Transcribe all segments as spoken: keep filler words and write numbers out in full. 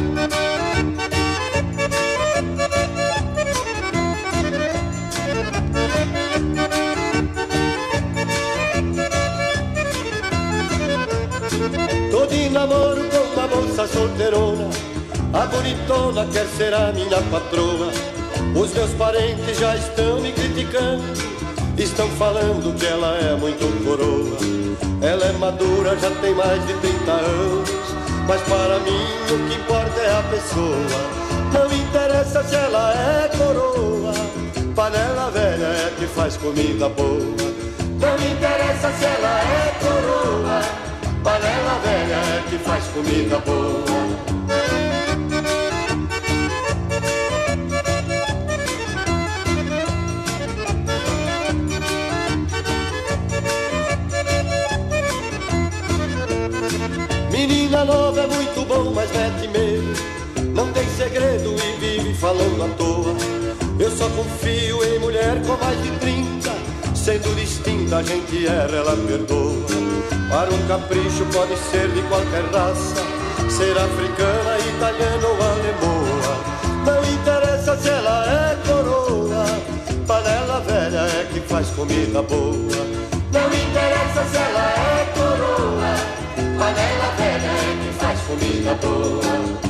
Tô de namoro com uma moça solteirona, a bonitona quer ser a minha patroa. Os meus parentes já estão me criticando, estão falando que ela é muito coroa. Ela é madura, já tem mais de trinta anos, mas para mim o que importa é a pessoa. Não interessa se ela é coroa, panela velha é que faz comida boa. Não interessa se ela é coroa, panela velha é que faz comida boa. Menina nova é muito bom, mas mete medo, não tem segredo e vive falando à toa. Eu só confio em mulher com mais de trinta, sendo distinta a gente erra, ela perdoa. Para um capricho pode ser de qualquer raça, ser africana, italiana ou alemoa. Não interessa se ela é coroa, panela velha é que faz comida boa. Não interessa se ela é coroa, panela velha é que faz comida boa.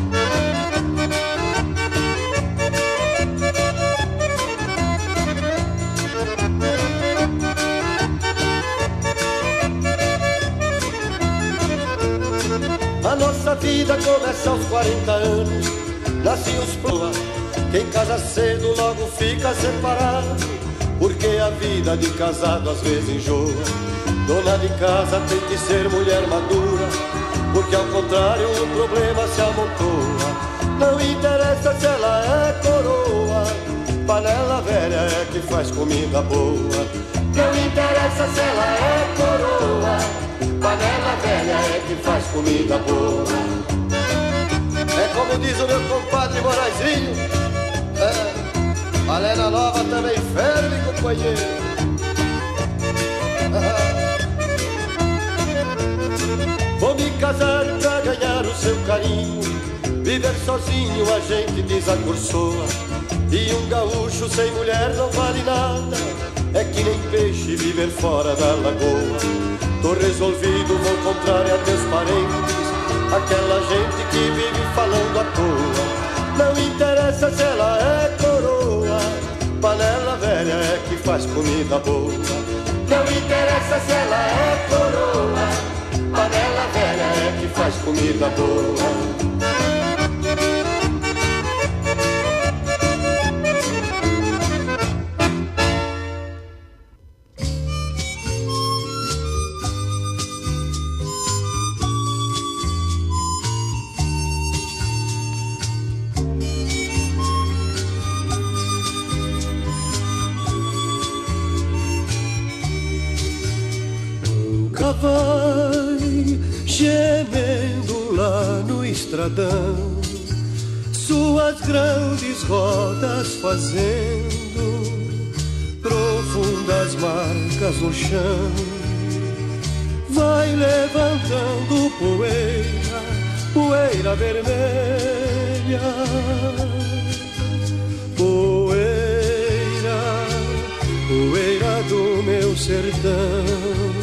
A nossa vida começa aos quarenta anos, nasce os proa. Quem casa cedo logo fica separado, porque a vida de casado às vezes enjoa. Dona de casa tem que ser mulher madura, porque ao contrário o problema se amontoa. Não interessa se ela é coroa, panela velha é que faz comida boa. Não interessa se ela é coroa, panela velha é que faz comida boa. É como diz o meu compadre Moraizinho, é, panela nova também ferve, companheiro. Vou me casar pra ganhar o seu carinho, viver sozinho a gente desacursoa. E um gaúcho sem mulher não vale nada, é que nem peixe viver fora da lagoa. Tô resolvido, vou contrário a meus parentes, aquela gente que vive falando à toa. Não interessa se ela é coroa, panela velha é que faz comida boa. Não interessa se ela é coroa, panela velha é que faz comida boa. Vai gemendo lá no estradão, suas grandes rodas fazendo profundas marcas no chão. Vai levantando poeira, poeira vermelha, poeira, poeira do meu sertão.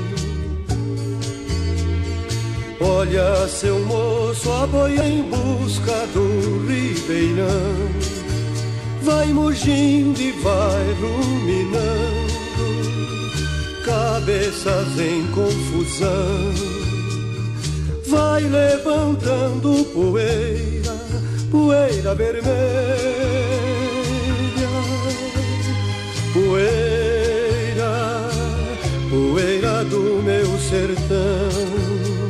Olha seu moço a boia em busca do ribeirão, vai mugindo e vai ruminando, cabeças em confusão. Vai levantando poeira, poeira vermelha, poeira, poeira do meu sertão.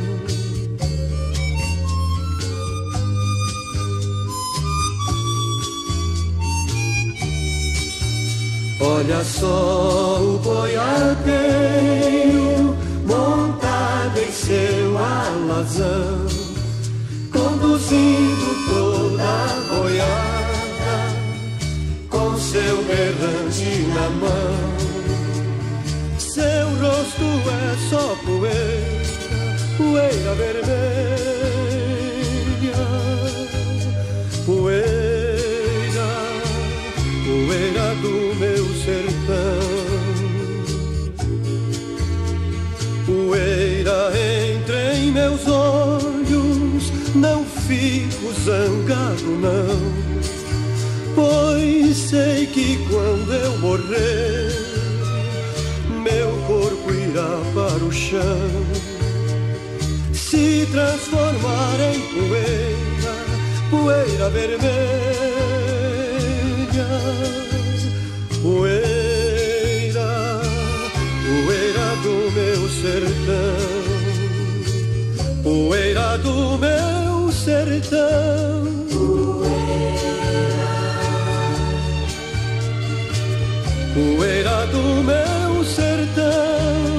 Olha só o boiadeiro montado em seu alazão, conduzindo toda a boiada com seu berrante na mão. Seu rosto é só poeira, poeira vermelha, fico zangado não, pois sei que quando eu morrer, meu corpo irá para o chão, se transformar em poeira, poeira vermelha, poeira, poeira do meu sertão, poeira do meu sertão, poeira, poeira do meu sertão.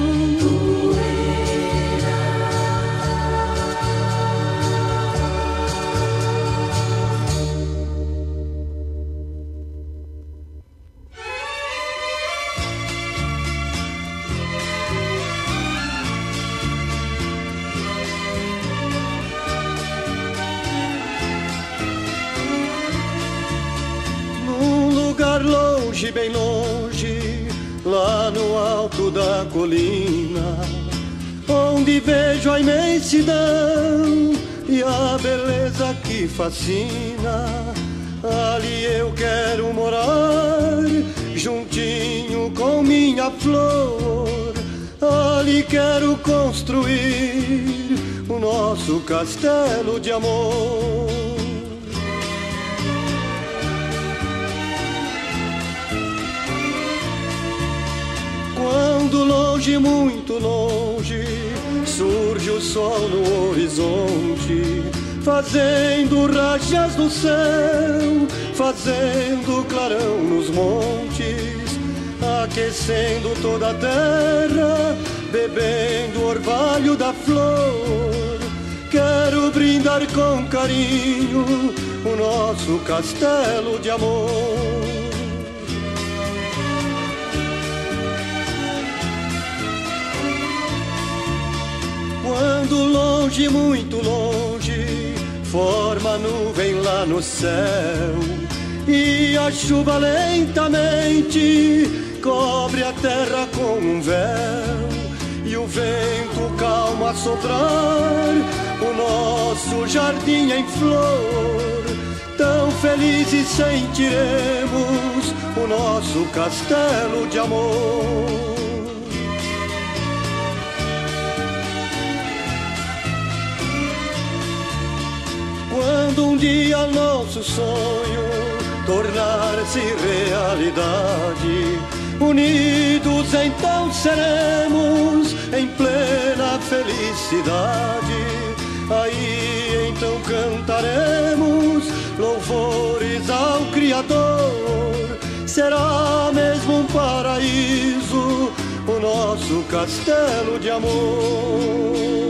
Longe, bem longe, lá no alto da colina, onde vejo a imensidão e a beleza que fascina. Ali eu quero morar, juntinho com minha flor. Ali quero construir o nosso castelo de amor. Quando longe, muito longe, surge o sol no horizonte, fazendo rajas no céu, fazendo clarão nos montes, aquecendo toda a terra, bebendo o orvalho da flor. Quero brindar com carinho o nosso castelo de amor. Quando longe, muito longe, forma a nuvem lá no céu e a chuva lentamente cobre a terra com um véu, e o vento calmo a soprar o nosso jardim em flor. Tão felizes sentiremos o nosso castelo de amor. Quando um dia nosso sonho tornar-se realidade, unidos então seremos em plena felicidade. Aí então cantaremos louvores ao Criador. Será mesmo um paraíso o nosso castelo de amor.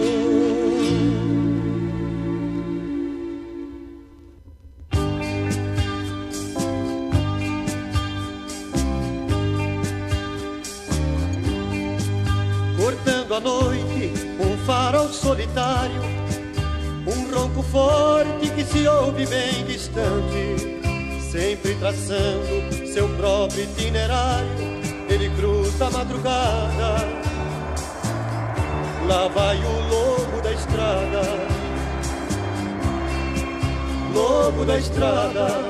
A noite, um farol solitário, um ronco forte que se ouve bem distante, sempre traçando seu próprio itinerário, ele cruza a madrugada. Lá vai o lobo da estrada, lobo da estrada.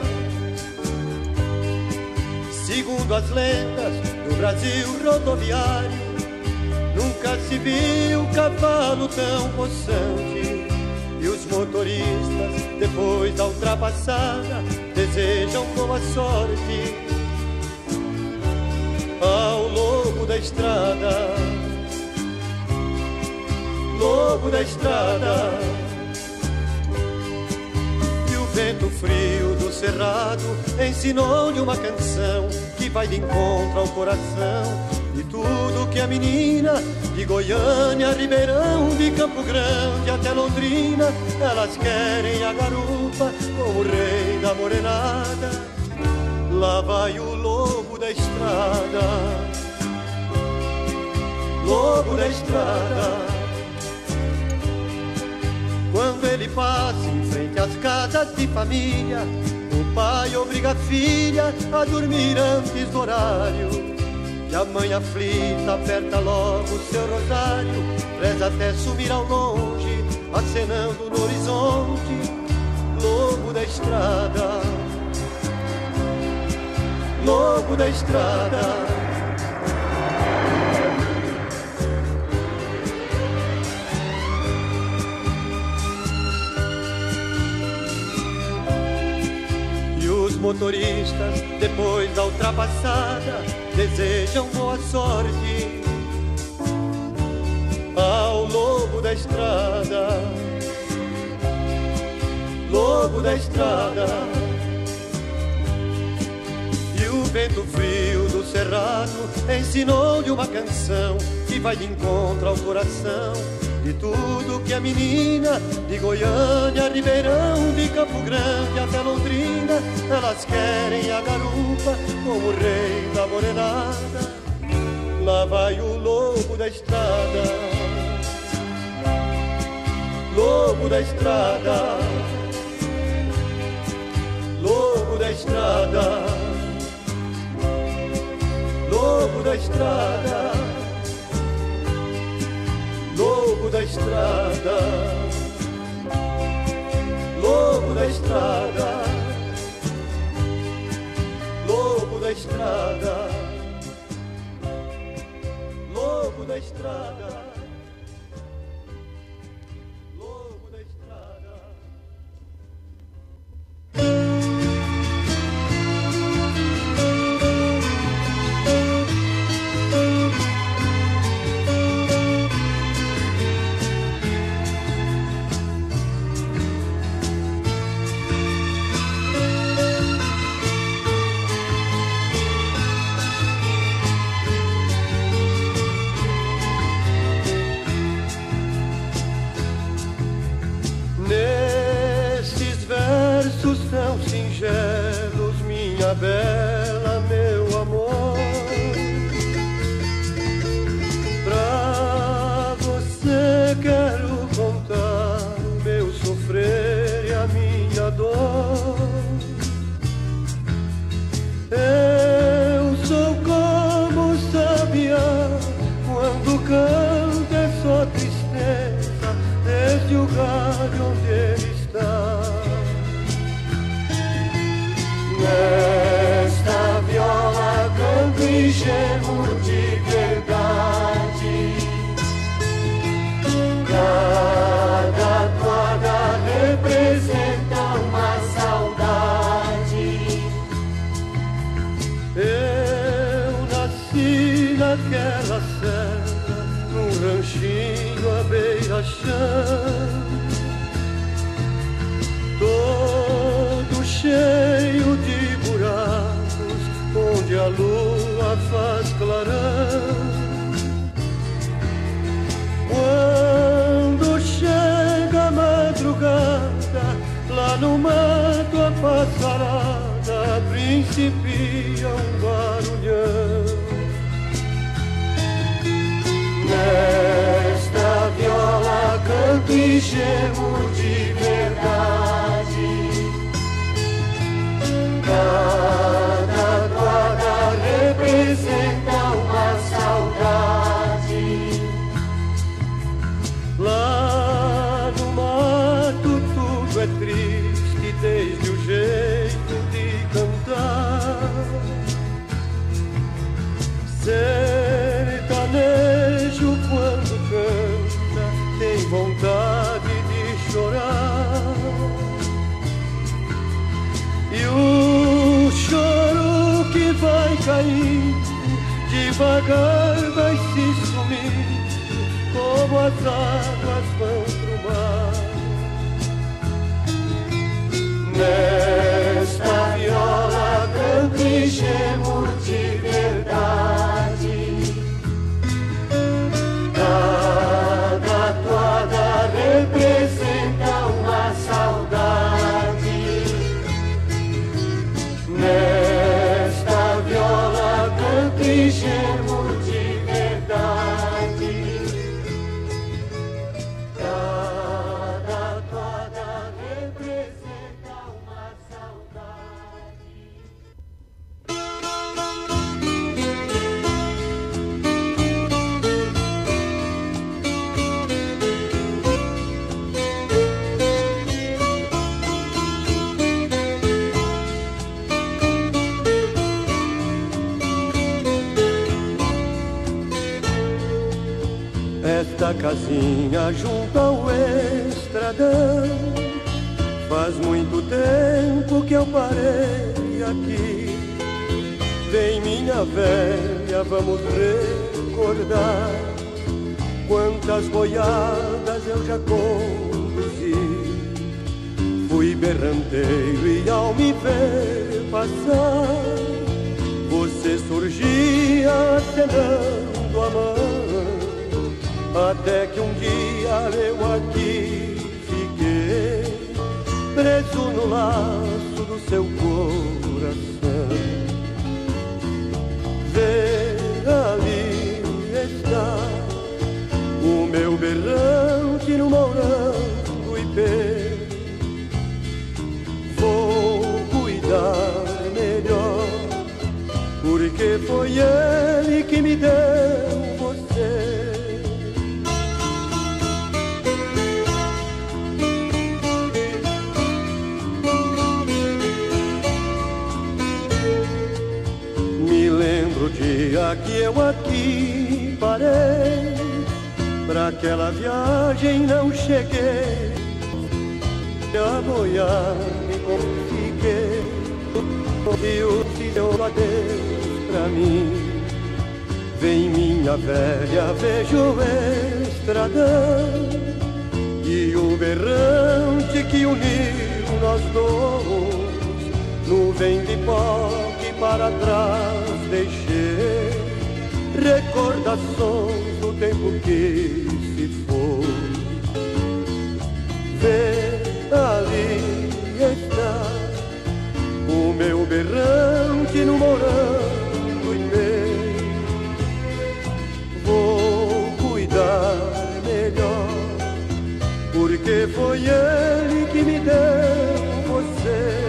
Segundo as lendas do Brasil rodoviário, nunca se viu cavalo tão possante, e os motoristas, depois da ultrapassada, desejam boa sorte ao lobo da estrada, lobo da estrada. E o vento frio do cerrado ensinou-lhe uma canção que vai de encontro ao coração. E tudo que é menina, de Goiânia, Ribeirão, de Campo Grande até Londrina, elas querem a garupa com o rei da morenada. Lá vai o lobo da estrada, lobo da estrada. Quando ele passa em frente às casas de família, o pai obriga a filha a dormir antes do horário. E a mãe aflita aperta logo o seu rosário, preza até sumir ao longe, acenando no horizonte estrada, lobo da estrada. Os motoristas, depois da ultrapassada, desejam boa sorte ao lobo da estrada, lobo da estrada. E o vento frio do cerrado ensinou-lhe uma canção que vai de encontro ao coração de tudo que a menina de Goiânia, Ribeirão, de Campo Grande até Londrina, elas querem a garupa como o rei da morenada. Lá vai o lobo da estrada, lobo da estrada, lobo da estrada, lobo da estrada, lobo da estrada, lobo da estrada, lobo da estrada, lobo da estrada, lobo da estrada. Tão singelos, minha bela, meu amor, pra você quero contar o meu sofrer e a minha dor. Eu sou como o sabiá, quando canta é só tristeza, desde o galho onde ele está. Nesta viola canto e gemo de verdade, cada toada representa uma saudade. Eu nasci naquela serra, num ranchinho à beira-chão, todo cheio de buracos, onde a lua faz clarão. Quando chega a madrugada, lá no mato a passarada principia um barulhão. Nesta viola canto e gemo de verdade, cada toada representa uma saudade. Lá no mato tudo é triste, desde o jeito de cantar. Sertanejo quando canta tem vontade de chorar, e o choro que vai caindo devagar vai se sumir, como as águas vão pro mar. Nesta viola canto e gemo de verdade, cada toada representa uma saudade. Nesta viola canto e gemo de verdade, cada toada representa uma saudade. casinha junto ao estradão. Faz muito tempo que eu parei aqui. Vem minha velha, vamos recordar quantas boiadas eu já conduzi. Fui berranteiro e ao me ver passar, você surgia acenando a mão. Até que um dia eu aqui fiquei preso no laço do seu coração. Vê, ali está o meu berrante no morango ipê. Vou cuidar melhor, porque foi ele que me deu você. Me lembro o dia que eu aqui parei, pra aquela viagem não cheguei. A boiar me fiquei, e o seu adeus pra mim. Vem minha velha, vejo o estradão e o berrante que uniu nós dois. Nuvem de pó que para trás deixei, recordações do tempo que se foi. Vê, ali está o meu berrante no morango ipê. Vou cuidar melhor, porque foi ele que me deu você.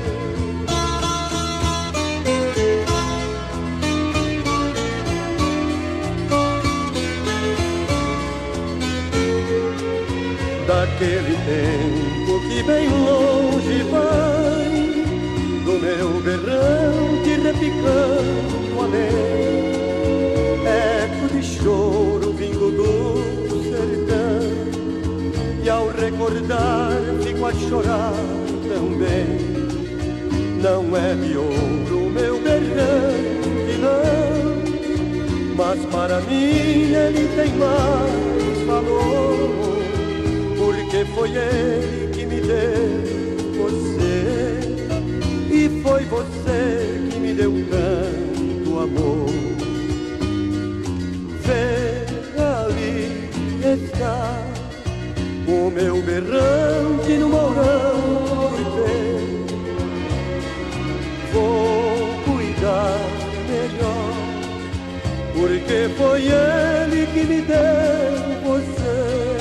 Daquele tempo que bem longe vai, do meu berrante repicando além, eco de choro vindo do sertão. E ao recordar fico a chorar também. Não é de ouro meu berrante não, mas para mim ele tem mais valor, porque foi ele que me deu você, e foi você que me deu tanto amor. Vê, ali está o meu berrante no morango ipê. Vou cuidar melhor, porque foi ele que me deu você.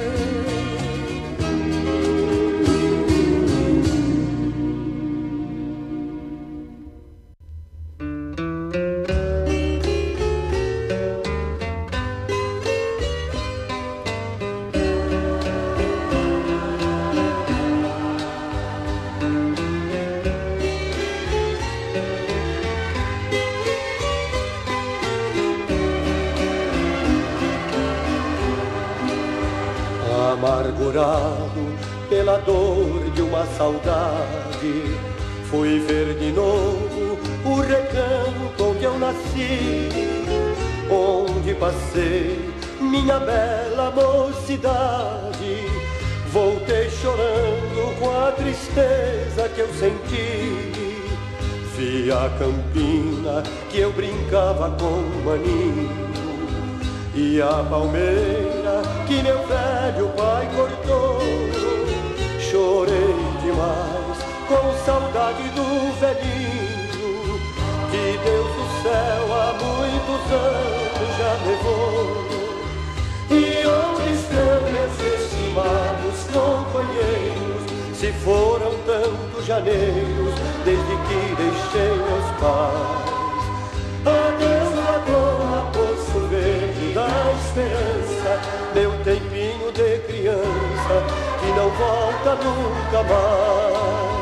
Amargurado pela dor de uma saudade, fui ver de novo o recanto onde eu nasci, onde passei minha bela mocidade. Voltei chorando com a tristeza que eu senti. Vi a campina que eu brincava com maninho, e a palmeira que meu velho pai cortou. Chorei demais com saudade do velhinho, que Deus do céu há muitos anos já levou. E onde estão meus estimados companheiros, se foram tantos janeiros desde que deixei meus pais? Adeus, ladrona, poço verde da esperança, meu tempinho de criança que não volta nunca mais.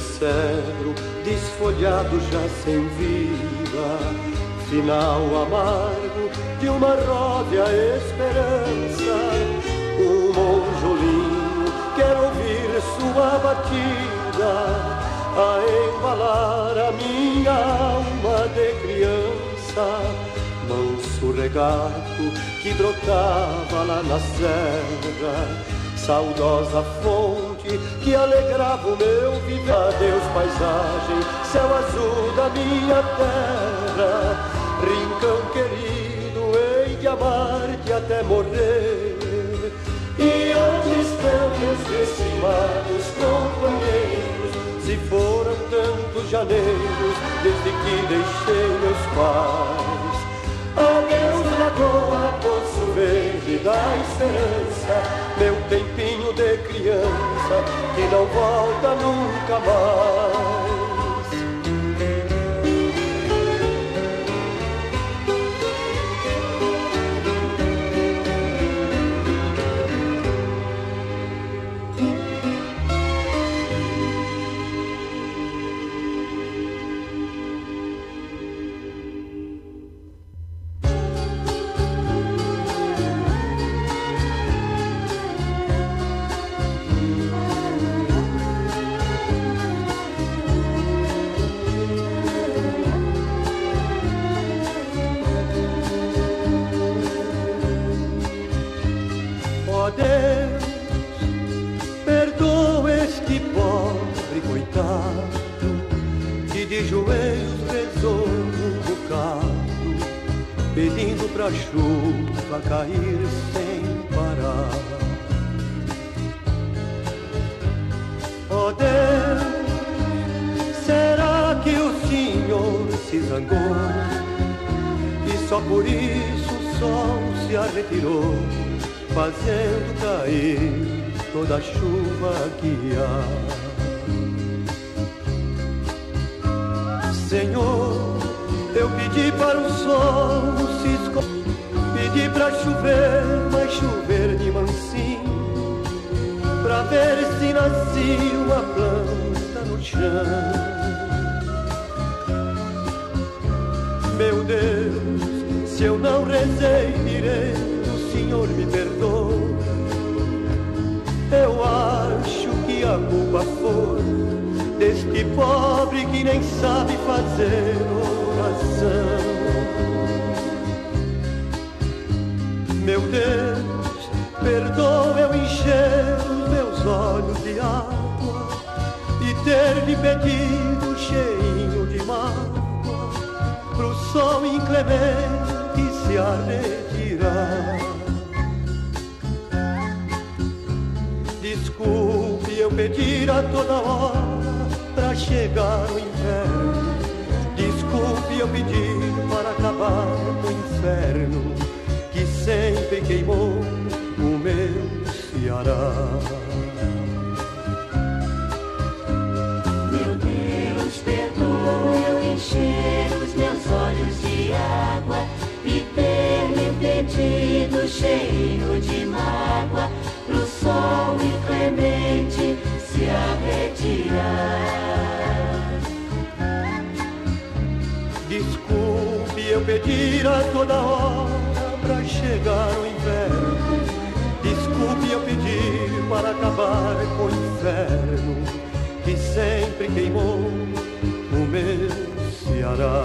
cedro desfolhado já sem vida, final amargo de uma ródia esperança. Um monjolinho quer ouvir sua batida a embalar a minha alma de criança. Manso regato que brotava lá na serra, saudosa fonte que alegrava o meu viver. Adeus paisagem, céu azul da minha terra, rincão querido, hei de amar-te até morrer. E onde estão meus estimados companheiros, se foram tantos janeiros desde que deixei meus pais? Adeus lagoa, poço verde da esperança, meu tempinho de criança que não volta nunca mais. Pedindo pra chuva cair sem parar. Oh Deus, será que o Senhor se zangou e só por isso o sol se arretirou, fazendo cair toda a chuva que há? Senhor, eu pedi para o sol se esconder, pedi para chover, mas chover de mansinho, pra ver se nascia uma planta no chão. Meu Deus, se eu não rezei direito, o Senhor me perdoa. Eu acho que a culpa foi deste pobre que nem sabe fazer oração. Meu Deus, perdoa eu encher os meus olhos de água e ter lhe pedido cheinho de mágoa pro sol inclemente se retirar. Desculpe eu pedir a toda hora pra chegar o inverno, desculpe eu pedir para acabar com o inferno que sempre queimou o meu Ceará. Meu Deus, perdoa eu encher os meus olhos de água e ter me pedido cheio de mágoa pro sol inclemente se retirar. Desculpe eu pedir a toda hora pra chegar o inverno, desculpe eu pedir para acabar com o inferno que sempre queimou o meu Ceará.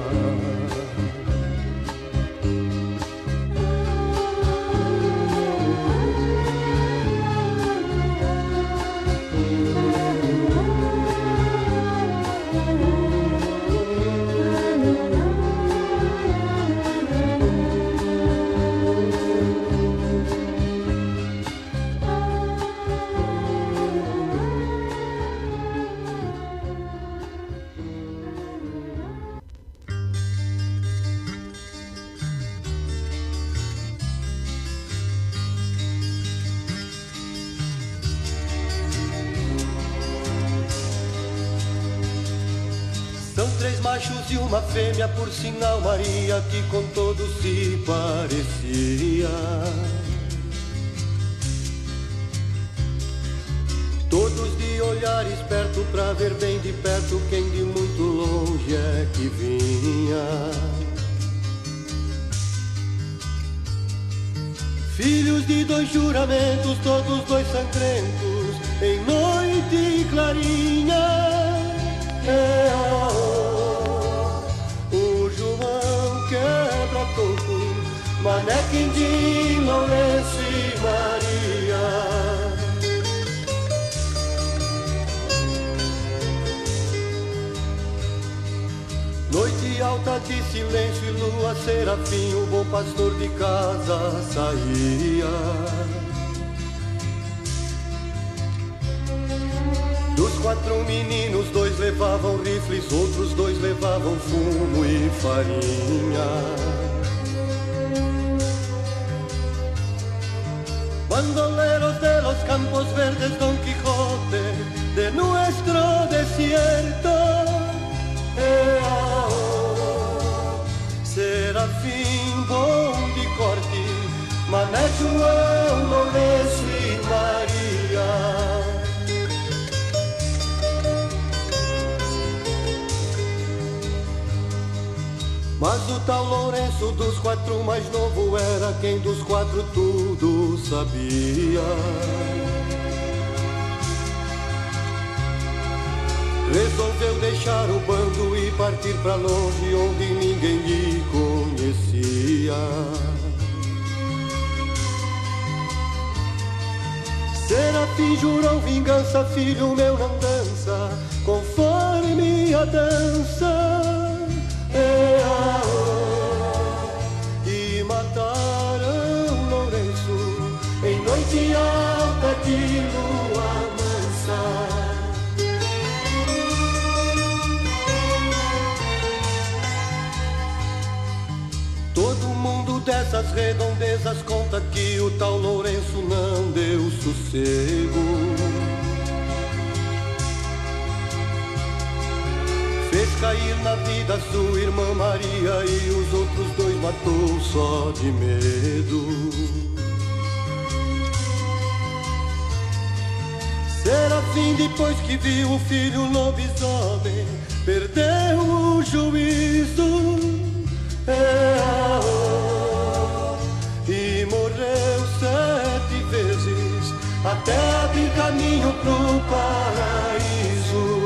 São três machos e uma fêmea, por sinal Maria, que com todos se parecia. Todos de olhar estar esperto pra ver bem de perto quem de muito longe é que vinha. Filhos de dois juramentos, todos dois sangrentos, em noite clarinha. É, oh, oh, o João quebra-toco, Mané Quindim, Lourenço e Maria. Noite alta de silêncio e lua serafim, o bom pastor de casa saía. Dos quatro meninos, dois levavam rifles, outros dois levavam fumo e farinha. Bandoleros de los campos verdes, Don Quijote de nuestro desierto. Serafim, bom de corte, Mané, João, Lourenço e Maria. Mas o tal Lourenço dos quatro mais novo era quem dos quatro tudo sabia. Resolveu deixar o bando e partir pra longe onde ninguém lhe conhecia. Serafim jurou vingança, filho meu não dança conforme a dança. É, ah, oh, e mataram Lourenço em noite alta de lua mansa. Todo mundo dessas redondezas conta que o tal Lourenço não deu sossego. Fez cair na vida sua irmã Maria e os outros dois matou só de medo. Serafim, depois que viu o filho lobisomem, perdeu o juízo. É, oh, e morreu sete vezes até abrir caminho pro paraíso.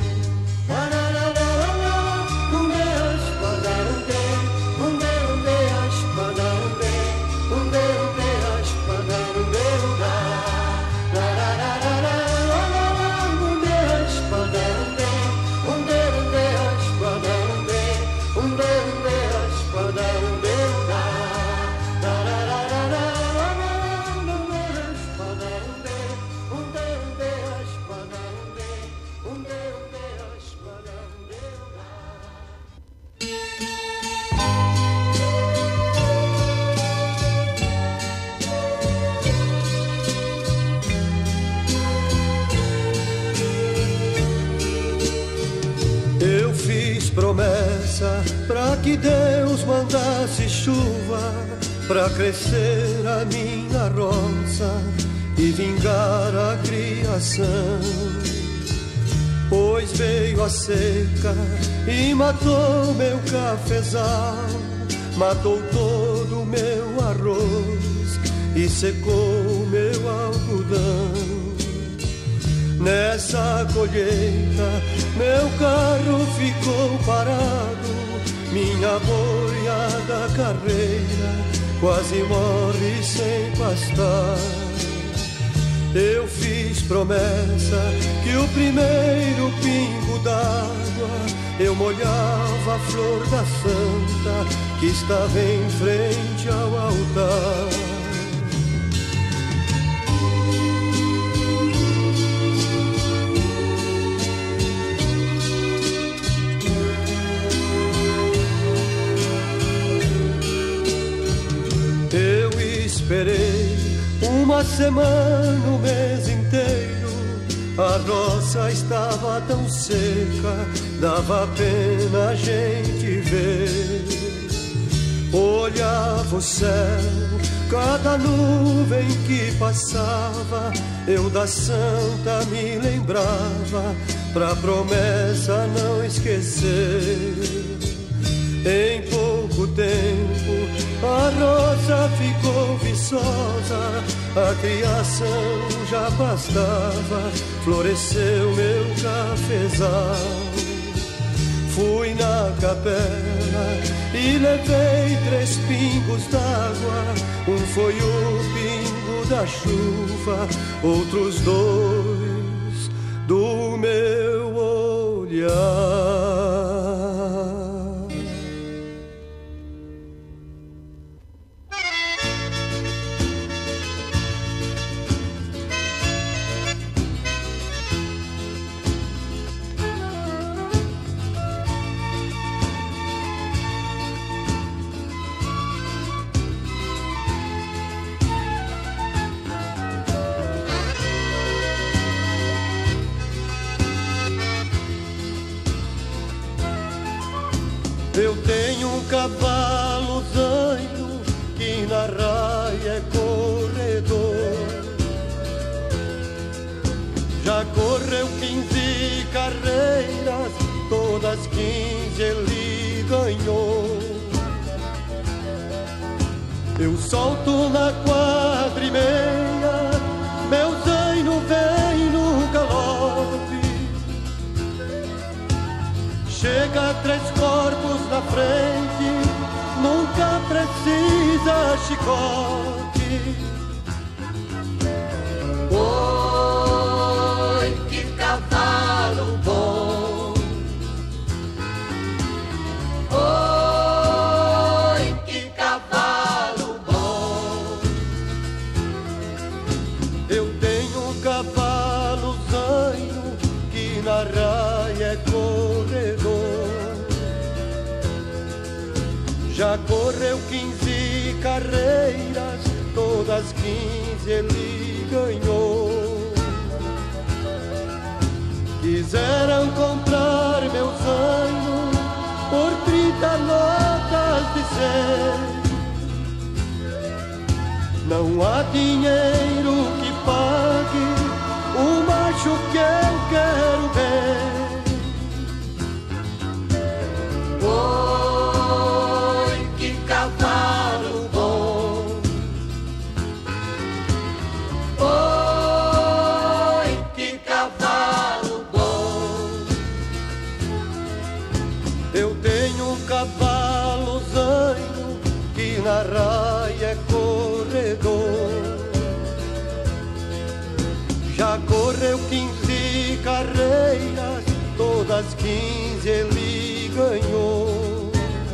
Promessa pra que Deus mandasse chuva pra crescer a minha roça e vingar a criação. Pois veio a seca e matou meu cafezal, matou todo o meu arroz e secou meu algodão. Nessa colheita meu carro ficou parado, minha boiada carreira quase morre sem pastar. Eu fiz promessa que o primeiro pingo d'água eu molhava a flor da santa que estava em frente ao altar. Esperei uma semana, um mês inteiro, a roça estava tão seca, dava pena a gente ver. Olhava o céu, cada nuvem que passava, eu da santa me lembrava, pra promessa não esquecer. Em pouco tempo a rosa ficou viçosa, a criação já bastava, floresceu meu cafezal. Fui na capela e levei três pingos d'água. Um foi o pingo da chuva, outros dois do meu olhar. Eu tenho um cavalo zaino que na raia é corredor. Já correu quinze carreiras, todas quinze ele ganhou. Eu solto na quadra e meia, meu zaino vem no galope. Chega três corpos na frente, nunca precisa chicote. Oi, que cavalo bom! Oi, que cavalo bom! Eu tenho um cavalo zaino que na raia é corredor. Já correu quinze carreiras, todas quinze ele ganhou. Quiseram comprar meu zaino por trinta notas de cem. Não há dinheiro que pague o macho que eu quero ver. Oi, que cavalo bom! Oi, que cavalo bom! Eu tenho um cavalo zaino que na raia é corredor. Já correu quinze carreiras, todas quinze ele ganhou.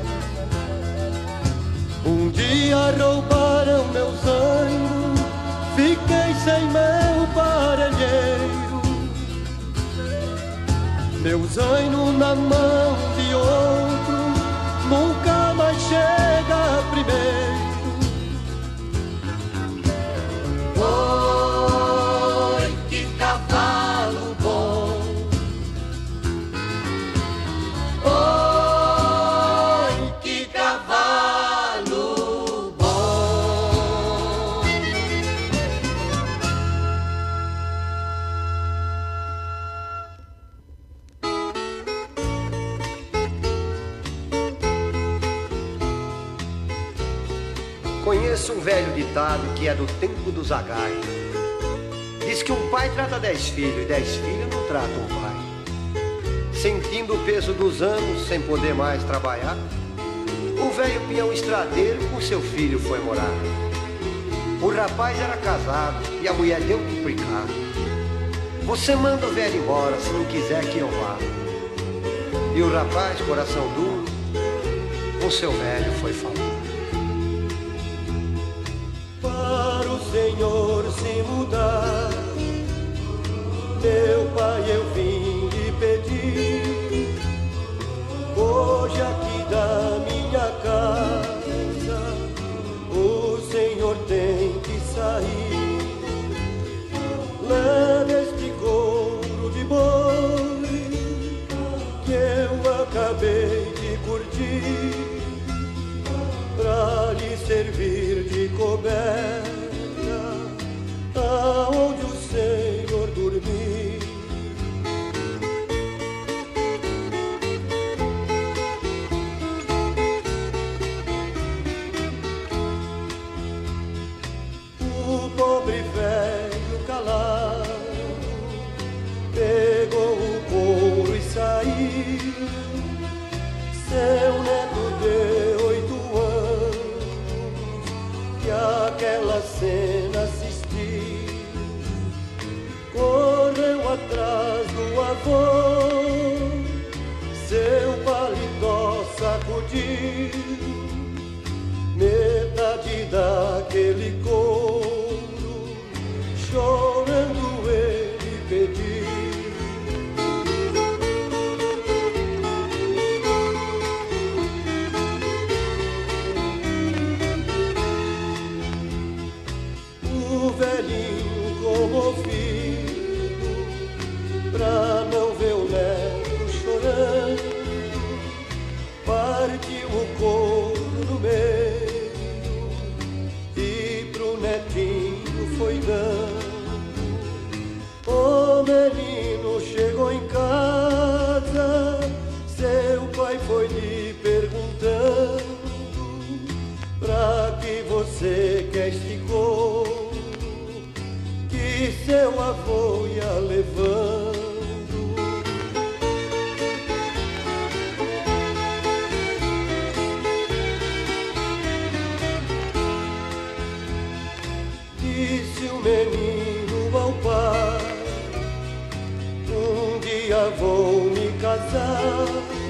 Um dia roubaram meu zaino, fiquei sem meu parelheiro. Meu zaino na mão de outro, nunca mais chega primeiro. Oi, que cavalo bom! Oi, que cavalo bom! Conheço um velho ditado que é do tempo do zagaio. Diz que um pai trata dez filhos e dez filhos não tratam o pai. Sentindo o peso dos anos sem poder mais trabalhar, o velho peão estradeiro com seu filho foi morar. O rapaz era casado e a mulher deu complicado. Você manda o velho embora se não quiser que eu vá. E o rapaz, coração duro, com seu velho foi falar. Para o Senhor se mudar, meu pai, eu vim lhe pedir. Hoje aqui da minha casa o Senhor tem que sair. Leve este couro de boi que eu acabei de curtir. aquela cena assistir. Correu atrás do avô, seu paletó sacudiu, metade daquele couro, chorando ele pediu. O velhinho comovido, pra não ver o neto chorando, partiu o couro no meio e pro netinho foi dando. O menino chegou em casa, seu pai foi lhe perguntando: pra que você quer este couro que seu avô ia levando? Disse o menino ao pai: um dia vou me casar,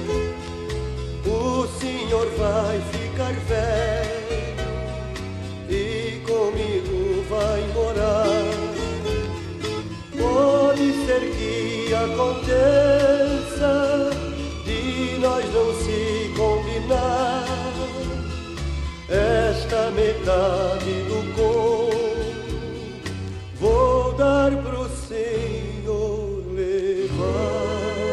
o senhor vai ficar velho e comigo vai morar. Pode ser que aconteça de nós não se combinar, esta metade do couro vou dar pro senhor levar.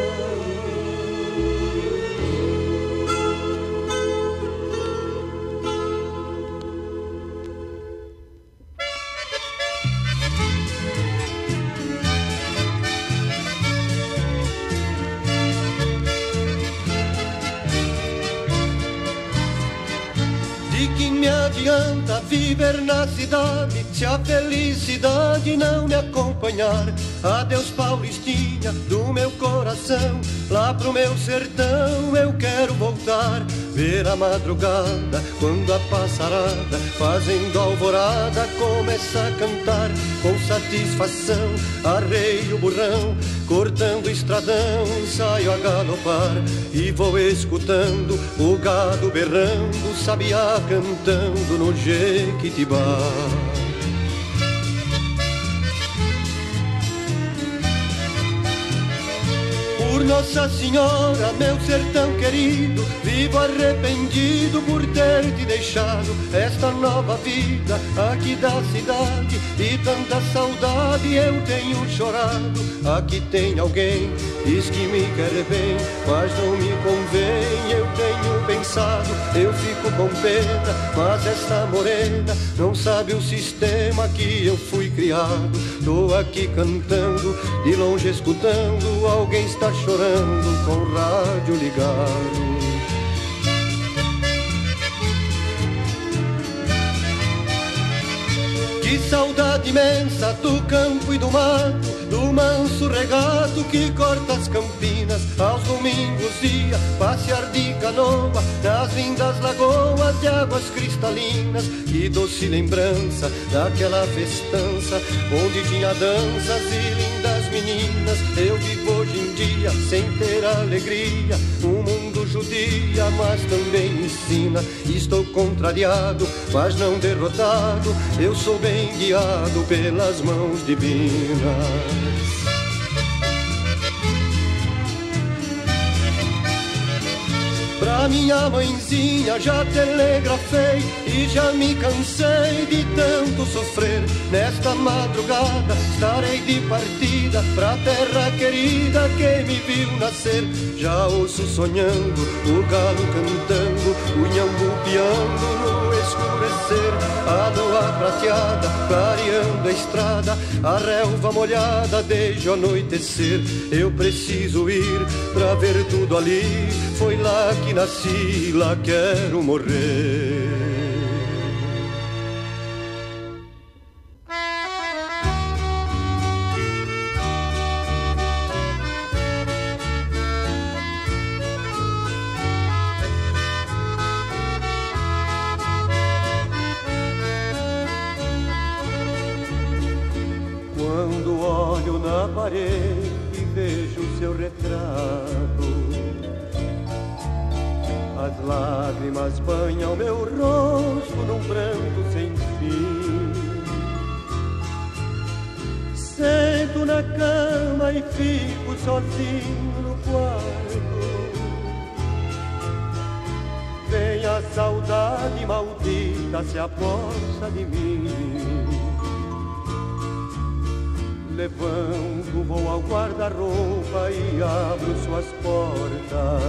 De que me adianta viver na cidade se a felicidade não me acompanhar? Adeus, Paulistinha do meu coração, lá pro meu sertão eu quero voltar. Ver a madrugada quando a passarada, fazendo alvorada, começa a cantar. Com satisfação arreio o burrão, cortando o estradão saio a galopar. E vou escutando o gado berrando, o sabiá cantando no Jequitibá. Por Nossa Senhora, meu sertão querido, vivo arrependido por ter te deixado esta nova vida aqui da cidade. E tanta saudade eu tenho chorado. Aqui tem alguém, diz que me quer bem, mas não me convém. Eu tenho pensado, eu fico com pena, mas essa morena não sabe o sistema que eu fui criado. Tô aqui cantando, de longe escutando, alguém está chorando com o rádio ligado. Que saudade imensa do campo e do mato, do manso regato que corta as campinas. Aos domingos ia passear de canoa nas lindas lagoas de águas cristalinas. Que doce lembrança daquela festança onde tinha danças e lindas meninas. Eu vivo hoje em dia sem ter alegria, o mundo judia mas também ensina. Estou contrariado mas não derrotado, eu sou bem guiado pelas mãos divinas. Pra minha mãezinha já telegrafei e já me cansei de tanto sofrer. Nesta madrugada estarei de partida pra terra querida que me viu nascer. Já ouço sonhando, o galo cantando, o nhambu piando no escurecer. A lua prateada clareando a estrada, a relva molhada desde o anoitecer. Eu preciso ir pra ver tudo ali, foi lá que nasci, lá quero morrer. parede vejo seu retrato. As lágrimas banham meu rosto num pranto sem fim. Sento na cama e fico sozinho no quarto. Vem a saudade maldita, se aposta de mim. Levanto, vou ao guarda-roupa e abro suas portas.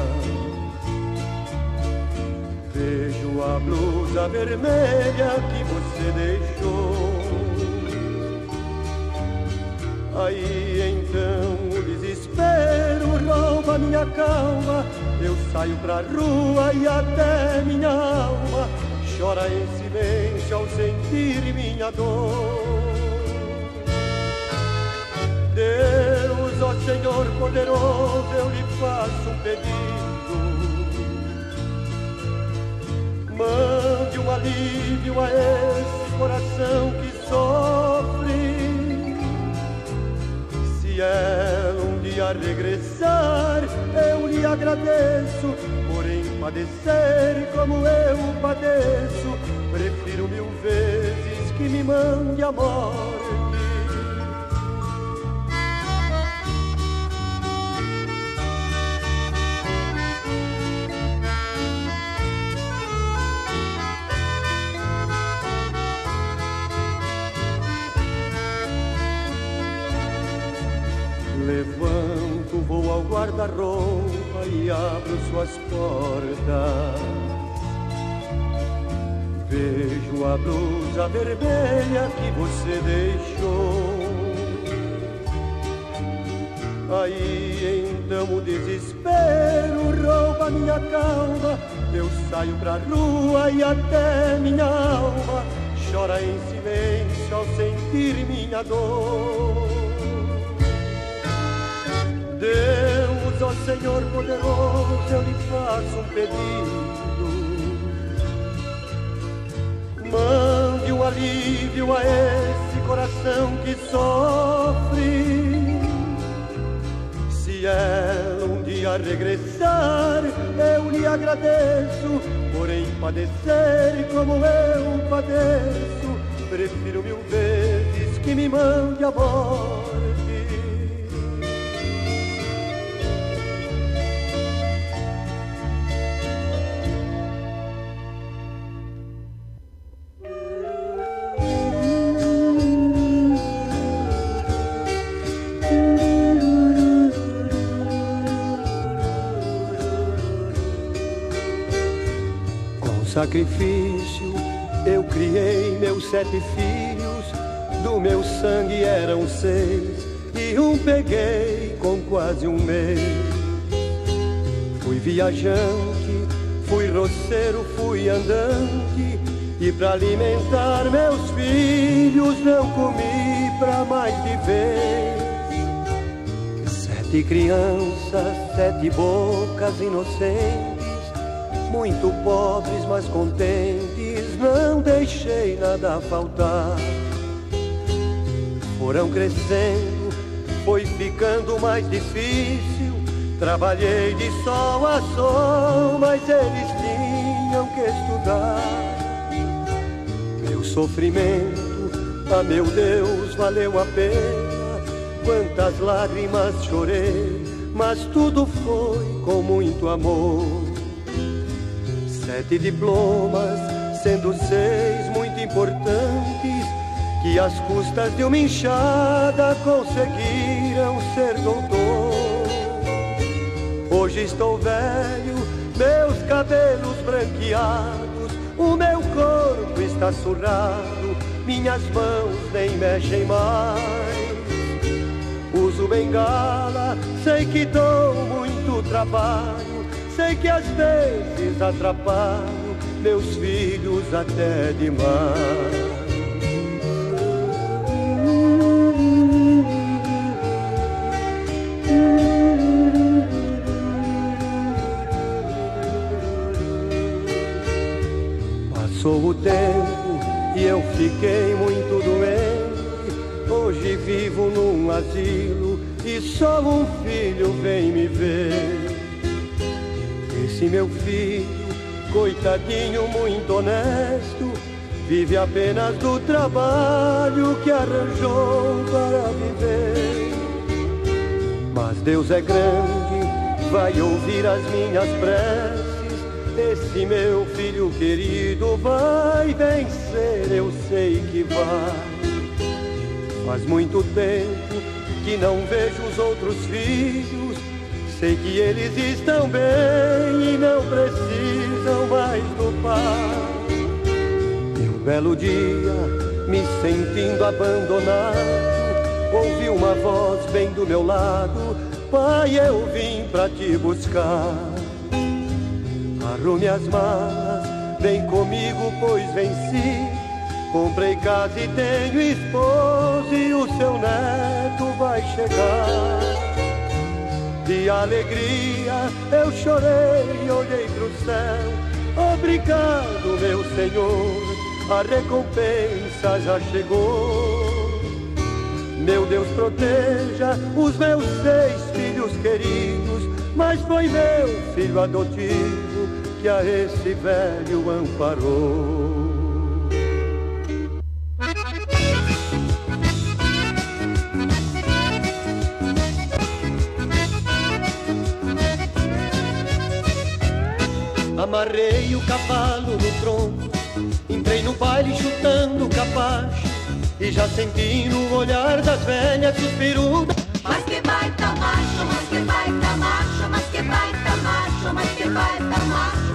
Vejo a blusa vermelha que você deixou. Aí então o desespero rouba minha calma. Eu saio pra rua e até minha alma chora em silêncio ao sentir minha dor. Deus, ó Senhor poderoso, eu lhe faço um pedido. Mande um alívio a esse coração que sofre. Se ela um dia regressar, eu lhe agradeço. Porém, padecer como eu padeço, prefiro mil vezes que me mande a morte. Levanto, vou ao guarda-roupa e abro suas portas. Vejo a blusa vermelha que você deixou. Aí então o desespero rouba minha calma. Eu saio pra rua e até minha alma chora em silêncio ao sentir minha dor. Deus, ó Senhor poderoso, eu lhe faço um pedido. Mande um alívio a esse coração que sofre. Se ela um dia regressar, eu lhe agradeço. Porém, padecer como eu padeço, prefiro mil vezes que me mande a morte. Sacrifício, eu criei meus sete filhos. Do meu sangue eram seis e um peguei com quase um mês. Fui viajante, fui roceiro, fui andante, e pra alimentar meus filhos não comi pra mais de vez. Sete crianças, sete bocas inocentes, muito pobres, mas contentes, não deixei nada faltar. Foram crescendo, foi ficando mais difícil. Trabalhei de sol a sol, mas eles tinham que estudar. Meu sofrimento, ah meu Deus, valeu a pena. Quantas lágrimas chorei, mas tudo foi com muito amor. Sete diplomas, sendo seis muito importantes, que às custas de uma enxada conseguiram ser doutor. Hoje estou velho, meus cabelos branqueados, o meu corpo está surrado, minhas mãos nem mexem mais. Uso bengala, sei que dou muito trabalho, sei que às vezes atrapalho meus filhos até demais. Passou o tempo e eu fiquei muito doente. Hoje vivo num asilo, e só um filho vem me ver. Esse meu filho, coitadinho, muito honesto, vive apenas do trabalho que arranjou para viver. Mas Deus é grande, vai ouvir as minhas preces. Esse meu filho querido vai vencer, eu sei que vai. Faz muito tempo que não vejo os outros filhos, sei que eles estão bem e não precisam mais do pai. E um belo dia, me sentindo abandonado, ouvi uma voz bem do meu lado: pai, eu vim pra te buscar. Arrume as malas, vem comigo, pois venci. Comprei casa e tenho esposa e o seu neto vai chegar. De alegria eu chorei e olhei pro céu. Obrigado, meu Senhor, a recompensa já chegou. Meu Deus, proteja os meus seis filhos queridos, mas foi meu filho adotivo que a esse velho amparou. Amarrei o cavalo no tronco, entrei no baile chutando capacho, e já senti no olhar das velhas suspiro. Mas que baita macho, mas que baita macho, mas que baita macho, mas que baita macho.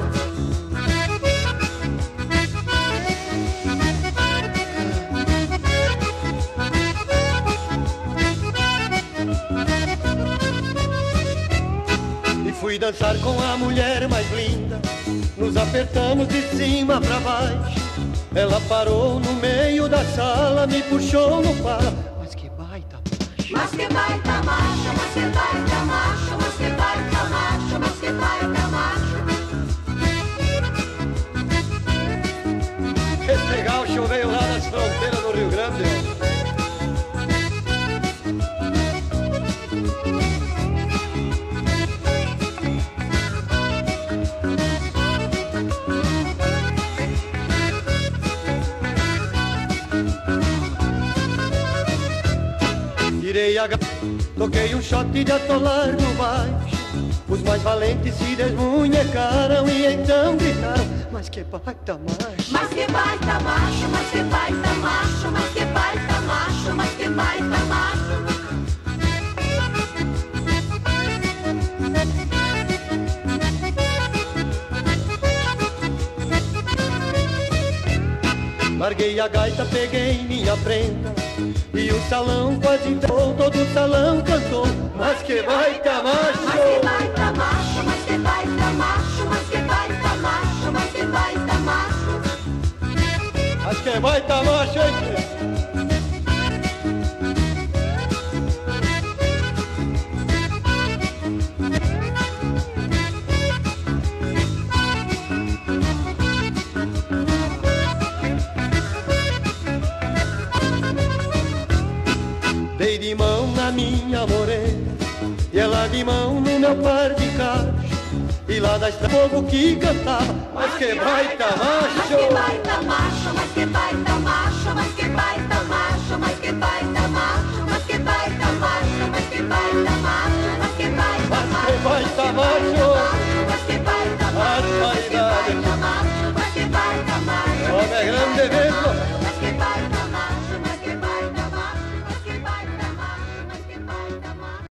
E fui dançar com a mulher mais linda, nos apertamos de cima pra baixo. Ela parou no meio da sala, me puxou no par. Mas que baita macho, mas que baita macho, mas que baita macho, mas que baita macho, mas que baita macho. Esse gaúcho veio lá das fronteiras do Rio Grande. Tirei a... Toquei um shot de atolar no baixo. Os mais valentes se desmunhecaram e então gritaram: mas que baita macho, mas que baita macho, mas que baita macho, mas que baita macho, mas que baita macho. Larguei a gaita, peguei minha prenda, e o salão quase entrou, todo o salão cantou: mas que baita macho, mas que baita macho, mas que baita macho, mas que baita macho, mas que baita macho. Mas que baita macho, hein? Dei de mão na minha morena e ela de mão no meu par de cacho, e lá da estrada fogo que cantava: mas que baita macho, mas que baita macho, mas que baita macho, mas que baita macho, mas que baita